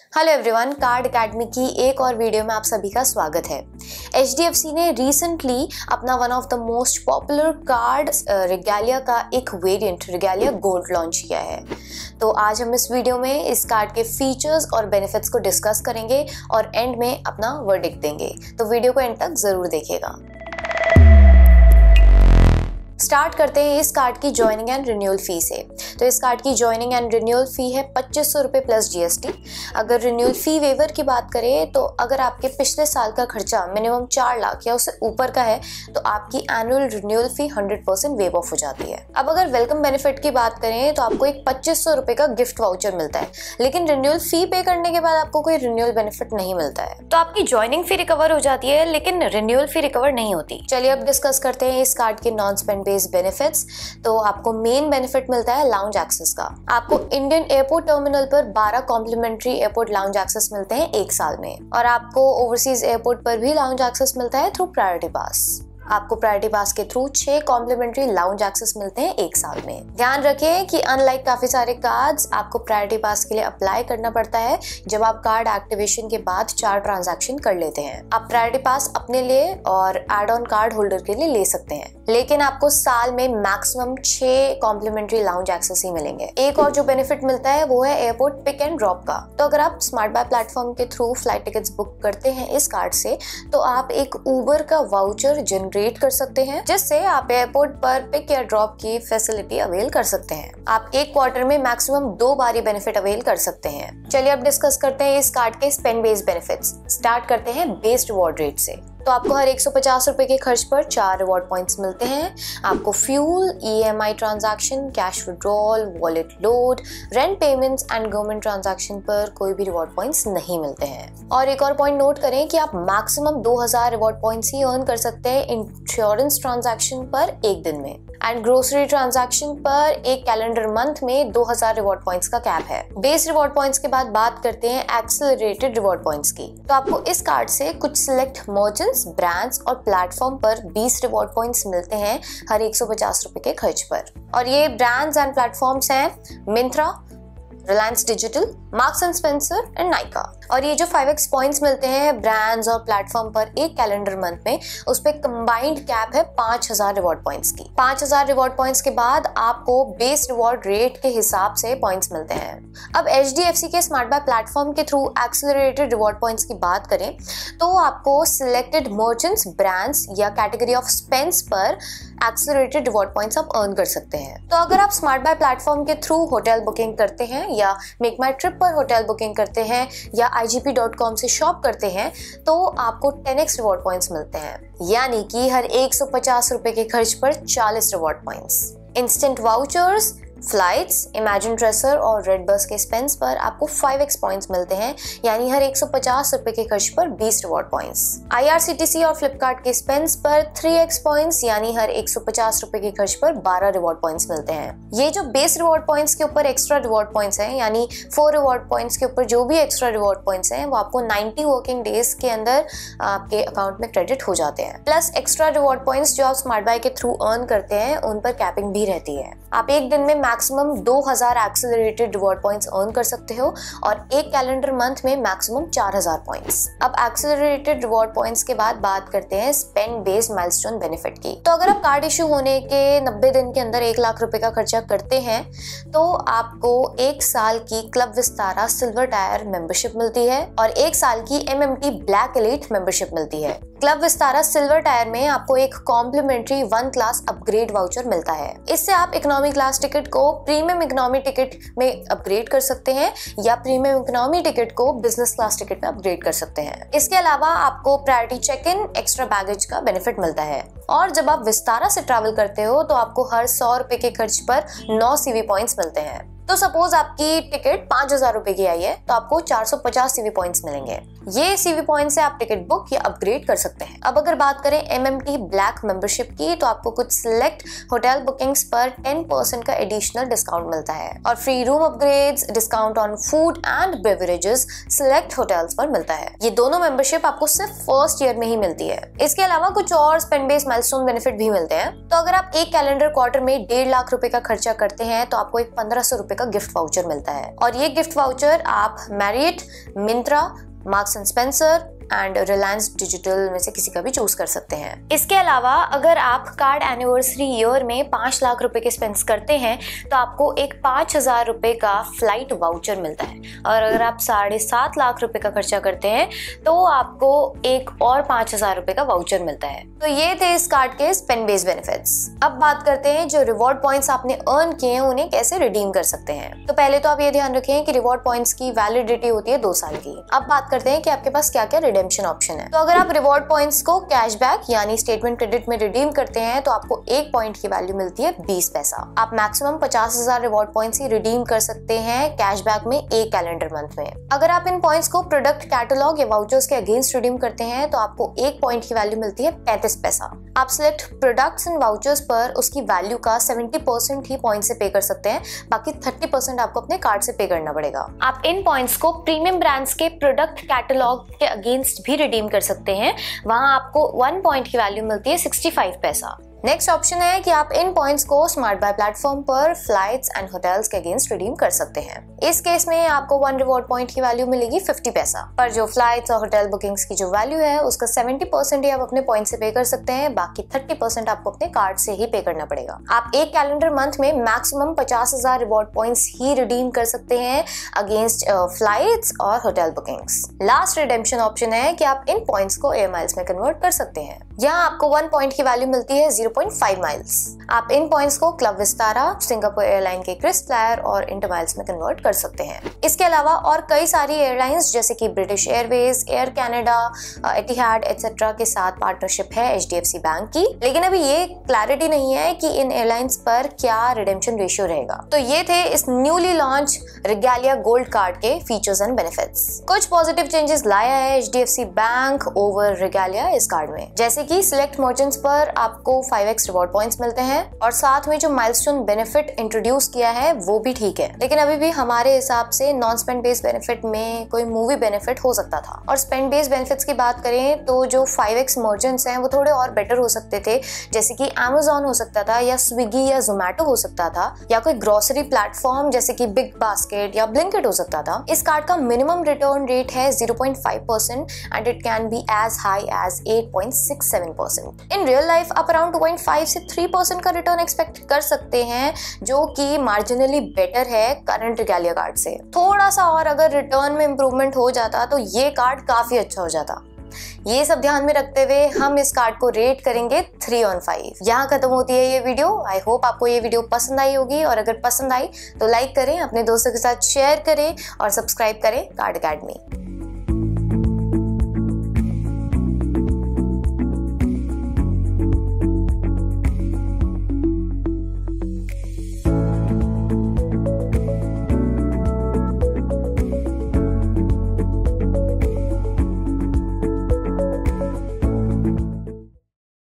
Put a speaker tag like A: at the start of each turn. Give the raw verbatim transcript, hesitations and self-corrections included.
A: Hello everyone, card academy की एक और वीडियो में आप सभी का स्वागत है। एच डी एफ सी ने रिसेंटली अपना one of the most popular card Regalia का एक वेरिएंट रिगैलिया गोल्ड लॉन्च किया है। तो आज हम इस वीडियो में इस कार्ड के फीचर्स और बेनिफिट्स को डिस्कस करेंगे और एंड में अपना वर्डिक्ट देंगे। तो वीडियो को एंड तक जरूर देखिएगा। स्टार्ट करते हैं इस कार्ड की ज्वाइनिंग एंड रिन्यूअल फी से। तो इस कार्ड की ज्वाइनिंग एंड रिन्यूअल फी है पच्चीस सौ रुपये प्लस जीएसटी। अगर रिन्यूअल फी वेवर की बात करें तो अगर आपके पिछले साल का खर्चा मिनिमम चार लाख या उससे ऊपर का है तो आपकी annual renewal fee hundred percent waive off हो जाती है। अब अगर वेलकम बेनिफिट की बात करें तो आपको एक पच्चीस सौ रुपये का गिफ्ट वाउचर मिलता है, लेकिन रिन्यूअल फी पे करने के बाद आपको कोई रिन्यूअल बेनिफिट नहीं मिलता है। तो आपकी ज्वाइनिंग फी रिकवर हो जाती है लेकिन रिन्यूअल फी रिकवर नहीं होती। चलिए अब डिस्कस करते हैं इस कार्ड के नॉन स्पेंड बेस्ड बेनिफिट्स। तो आपको मेन बेनिफिट मिलता है लाउंज एक्सेस का। आपको इंडियन एयरपोर्ट टर्मिनल पर बारह कॉम्प्लीमेंट्री एयरपोर्ट लाउंज एक्सेस मिलते हैं एक साल में, और आपको ओवरसीज एयरपोर्ट पर भी लाउंज एक्सेस मिलता है थ्रू प्रायोरिटी पास। आपको प्रायोरिटी पास के थ्रू छह कॉम्प्लीमेंट्री लाउंज एक्सेस मिलते हैं एक साल में। ध्यान रखें कि अनलाइक काफी सारे कार्ड्स, आपको प्रायोरिटी पास के लिए अप्लाई करना पड़ता है जब आप कार्ड एक्टिवेशन के बाद चार ट्रांजैक्शन कर लेते हैं। आप प्रायोरिटी पास अपने लिए और एड ऑन कार्ड होल्डर के लिए ले सकते हैं, लेकिन आपको साल में मैक्सिमम छह कॉम्प्लीमेंट्री लाउंज एक्सेस ही मिलेंगे। एक और जो बेनिफिट मिलता है वो है एयरपोर्ट पिक एंड ड्रॉप का। तो अगर आप स्मार्ट बाय प्लेटफॉर्म के थ्रू फ्लाइट टिकट्स बुक करते हैं इस कार्ड से, तो आप एक उबर का वाउचर जनरेट कर सकते हैं, जिससे आप एयरपोर्ट पर पिक या ड्रॉप की फैसिलिटी अवेल कर सकते हैं। आप एक क्वार्टर में मैक्सिमम दो बार ये बेनिफिट अवेल कर सकते हैं। चलिए अब डिस्कस करते हैं इस कार्ड के स्पेंड बेस्ड बेनिफिट्स। स्टार्ट करते हैं बेस्ड रिवॉर्ड रेट से। तो आपको हर एक सौ पचास रुपए के खर्च पर चार रिवॉर्ड पॉइंट्स मिलते हैं। आपको fuel, EMI transaction, cash withdrawal, wallet load, rent payments and government transaction पर कोई भी रिवॉर्ड पॉइंट्स नहीं मिलते हैं। और एक और पॉइंट नोट करें कि आप मैक्सिमम दो हज़ार रिवॉर्ड पॉइंट्स ही अर्न कर सकते हैं इंश्योरेंस ट्रांजैक्शन पर एक दिन में, एंड ग्रोसरी ट्रांजैक्शन पर एक कैलेंडर मंथ में दो हज़ार रिवॉर्ड पॉइंट्स का कैप है। बेस रिवॉर्ड पॉइंट्स के बाद बात करते हैं एक्सेलरेटेड रिवॉर्ड पॉइंट्स की। तो आपको इस कार्ड से कुछ सिलेक्ट मर्चेंट्स, ब्रांड्स और प्लेटफॉर्म पर बीस रिवॉर्ड पॉइंट्स मिलते हैं हर एक सौ पचास रुपए के खर्च पर। और ये ब्रांड्स एंड प्लेटफॉर्म्स हैं Myntra, Reliance Digital, Marks and Spencer and Nykaa. और ये जो फाइव एक्स पॉइंट्स मिलते हैं ब्रांड्स और प्लेटफॉर्म पर एक कैलेंडर मंथ में, उस पे कंबाइंड कैप है पांच हज़ार रिवॉर्ड पॉइंट्स की। पांच हज़ार रिवॉर्ड पॉइंट्स के बाद आपको बेस रिवॉर्ड रेट के हिसाब से पॉइंट्स मिलते हैं। अब एच डी एफ सी के स्मार्ट बाय प्लेटफॉर्म के थ्रू एक्सेलरेटेड रिवॉर्ड पॉइंट्स की बात करें तो आपको सिलेक्टेड मर्चेंट्स, ब्रांड्स या कैटेगरी ऑफ स्पेंड्स पर एक्सेलरेटेड रिवॉर्ड पॉइंट्स आप अर्न कर सकते हैं। तो अगर आप स्मार्ट बाय प्लेटफॉर्म के थ्रू होटल बुकिंग करते हैं या मेक माई ट्रिप पर होटल बुकिंग करते हैं या I G P dot com से शॉप करते हैं तो आपको टेन एक्स रिवॉर्ड पॉइंट्स मिलते हैं, यानी कि हर एक सौ पचास रुपए के खर्च पर चालीस reward points. Instant vouchers, flights, imagine dresser और रेड बस के स्पेंस पर आपको फाइव एक्स पॉइंट्स मिलते हैं, यानी हर एक सौ पचास रुपए के खर्च पर बीस reward points. I R C T C और फ्लिपकार्ट के स्पेंस पर थ्री एक्स पॉइंट्स, यानी हर एक सौ पचास रुपए के खर्च पर बारह रिवॉर्ड पॉइंट्स मिलते हैं। ये जो बेस रिवॉर्ड पॉइंट्स के ऊपर एक्स्ट्रा रिवॉर्ड पॉइंट्स हैं, यानी फोर रिवॉर्ड पॉइंट्स के ऊपर जो भी एक्स्ट्रा रिवॉर्ड पॉइंट्स हैं वो आपको नाइन्टी वर्किंग डेज के अंदर आपके अकाउंट में क्रेडिट हो जाते हैं। प्लस एक्स्ट्रा रिवॉर्ड पॉइंट्स जो आप स्मार्ट बाय के थ्रू अर्न करते हैं उन पर कैपिंग भी रहती है। आप एक दिन में मैक्सिमम दो हज़ार एक्सेलरेटेड रिवॉर्ड पॉइंट्स अर्न कर सकते हो और एक कैलेंडर मंथ में मैक्सिमम चार हज़ार पॉइंट्स। अब एक्सेलरेटेड रिवॉर्ड पॉइंट्स के बाद बात करते हैं स्पेंड बेस्ड माइलस्टोन बेनिफिट की। तो अगर आप कार्ड इशू होने के नब्बे दिन के अंदर एक लाख रुपए का खर्चा करते हैं तो आपको एक साल की Club Vistara silver tier membership मिलती है और एक साल की M M T black elite membership मिलती है। क्लब विस्तारा सिल्वर टायर में आपको एक complimentary one class upgrade voucher मिलता है। इससे आप इकोनॉमी क्लास टिकट को प्रीमियम इकोनॉमी टिकट में अपग्रेड कर सकते हैं या प्रीमियम इकोनॉमी टिकट को बिजनेस क्लास टिकट में अपग्रेड कर सकते हैं। इसके अलावा आपको प्रायोरिटी चेक इन, एक्स्ट्रा बैगेज का बेनिफिट मिलता है। और जब आप विस्तारा से ट्रैवल करते हो तो आपको हर सौ रुपए के खर्च पर नौ सीवी पॉइंट्स मिलते हैं। तो सपोज आपकी टिकट पांच हजार रुपए की आई है तो आपको चार सौ पचास सीवी पॉइंट्स मिलेंगे। ये सीवी पॉइंट से आप टिकट बुक या अपग्रेड कर सकते हैं। अब अगर बात करें एमएमटी ब्लैक मेंबरशिप की, तो आपको कुछ सिलेक्ट होटल बुकिंग्स पर टेन परसेंट का एडिशनल डिस्काउंट मिलता है और free room upgrades, discount on food and beverages select hotels पर मिलता है। ये दोनों मेंबरशिप आपको सिर्फ फर्स्ट ईयर में ही मिलती है। इसके अलावा कुछ और स्पेंड बेस्ड माइलस्टोन बेनिफिट भी मिलते हैं। तो अगर आप एक कैलेंडर क्वार्टर में डेढ़ लाख रुपए का खर्चा करते हैं तो आपको एक पंद्रह सौ रुपए का गिफ्ट वाउचर मिलता है और ये गिफ्ट वाउचर आप Marriott, Myntra, Marks and Spencer and Reliance Digital में से किसी का भी चूज कर सकते हैं। इसके अलावा अगर आप कार्ड एनिवर्सरी ईयर में पांच लाख रुपए के स्पेंड करते हैं तो आपको एक पांच हजार रुपए का फ्लाइट वाउचर मिलता है और अगर आप साढ़े सात लाख रुपए का खर्चा करते हैं तो आपको एक और पांच हजार रुपए का वाउचर मिलता है। तो ये थे इस कार्ड के स्पेंड बेस्ड बेनिफिट्स। अब बात करते हैं जो रिवॉर्ड पॉइंट्स आपने अर्न किए हैं उन्हें कैसे रिडीम कर सकते हैं। तो पहले तो आप ये ध्यान रखें कि रिवॉर्ड पॉइंट्स की वैलिडिटी होती है दो साल की। अब बात करते हैं कि आपके पास क्या क्या रिडेम्पशन ऑप्शन है। तो अगर आप रिवॉर्ड पॉइंट्स को कैशबैक यानी स्टेटमेंट क्रेडिट में रिडीम करते हैं तो आपको एक पॉइंट की वैल्यू मिलती है बीस पैसा। आप मैक्सिमम पचास हजार रिवॉर्ड पॉइंट्स ही रिडीम कर सकते हैं कैशबैक में एक कैलेंडर मंथ में। अगर आप इन पॉइंट्स को प्रोडक्ट कैटलॉग या वाउचर्स के अगेंस्ट रिडीम करते हैं तो आपको एक पॉइंट की वैल्यू मिलती है पैंतीस पैसा। आप सिलेक्ट प्रोडक्ट्स एंड वाउचर्स पर उसकी वैल्यू का सत्तर परसेंट ही पॉइंट से पे कर सकते हैं, बाकी तीस परसेंट आपको अपने कार्ड से पे करना पड़ेगा। आप इन पॉइंट्स को प्रीमियम ब्रांड्स के प्रोडक्ट कैटलॉग के अगेंस्ट भी रिडीम कर सकते हैं, वहां आपको वन पॉइंट की वैल्यू मिलती है पैंसठ पैसा। नेक्स्ट ऑप्शन है कि आप इन पॉइंट्स को स्मार्ट बाय प्लेटफॉर्म पर फ्लाइट्स एंड होटल्स के अगेंस्ट रिडीम कर सकते हैं। इस केस में आपको वन रिवॉर्ड पॉइंट की वैल्यू मिलेगी पचास पैसा, पर जो फ्लाइट्स और होटल बुकिंग्स की जो वैल्यू है उसका सत्तर परसेंट ही आप अपने पॉइंट से पे कर सकते हैं, बाकी तीस परसेंट आपको अपने कार्ड से ही पे करना पड़ेगा। आप एक कैलेंडर मंथ में मैक्सिमम पचास हजार रिवॉर्ड पॉइंट्स ही रिडीम कर सकते हैं अगेंस्ट फ्लाइट्स और hotel bookings. Last redemption option है कि आप इन पॉइंट्स को एयर माइल्स में कन्वर्ट कर सकते हैं। यहाँ आपको वन पॉइंट की वैल्यू मिलती है ज़ीरो पॉइंट फाइव माइल्स। आप इन पॉइंट्स को क्लब विस्तारा, सिंगापुर एयरलाइन के क्रिस फ्लायर और इंटर माइल्स में कन्वर्ट कर सकते हैं। इसके अलावा और कई सारी एयरलाइंस जैसे कि British Airways, Air Canada, Etihad etcetera के साथ पार्टनरशिप है एचडीएफसी बैंक की, लेकिन अभी ये क्लैरिटी नहीं है कि इन एयरलाइंस पर क्या रिडेम्पशन रेशियो रहेगा। तो ये थे इस newly launch Regalia gold card के फीचर्स एंड बेनिफिट्स। कुछ पॉजिटिव चेंजेस लाया है एचडीएफसी बैंक ओवर रिगालिया इस कार्ड में, जैसे कि सिलेक्ट मर्चेंट्स पर आपको फाइव एक्स रिवॉर्ड पॉइंट्स मिलते हैं और साथ में जो माइलस्टोन बेनिफिट इंट्रोड्यूस किया है वो भी ठीक है, लेकिन अभी भी हमारे हिसाब से नॉन स्पेंड बेस्ड बेनिफिट में कोई मूवी बेनिफिट हो सकता था। और स्पेंड बेस्ड बेनिफिट्स की बात करें तो जो फाइव एक्स मर्चेंट्स हैं वो थोड़े और बेटर हो सकते थे, जैसे कि अमेजॉन हो सकता था या स्विगी या जोमैटो हो सकता था या कोई ग्रोसरी प्लेटफॉर्म जैसे कि बिग बास्केट या ब्लिंकिट हो सकता था। इस कार्ड का मिनिमम रिटर्न रेट है zero point five percent and it can be as high as eight point six seven percent. In real life आप अराउंड टू पॉइंट फाइव से थ्री परसेंट का रिटर्न एक्सपेक्ट कर सकते हैं, जो कि मार्जिनली बेटर है करंट रिगालिया कार्ड से। थोड़ा सा और अगर रिटर्न में इंप्रूवमेंट हो जाता तो ये कार्ड काफी अच्छा हो जाता। ये सब ध्यान में रखते हुए हम इस कार्ड को रेट करेंगे थ्री ऑन फाइव। यहाँ खत्म होती है ये वीडियो। आई होप आपको ये वीडियो पसंद आई होगी और अगर पसंद आई तो लाइक करें, अपने दोस्तों के साथ शेयर करें और सब्सक्राइब करें कार्ड अकेडमी।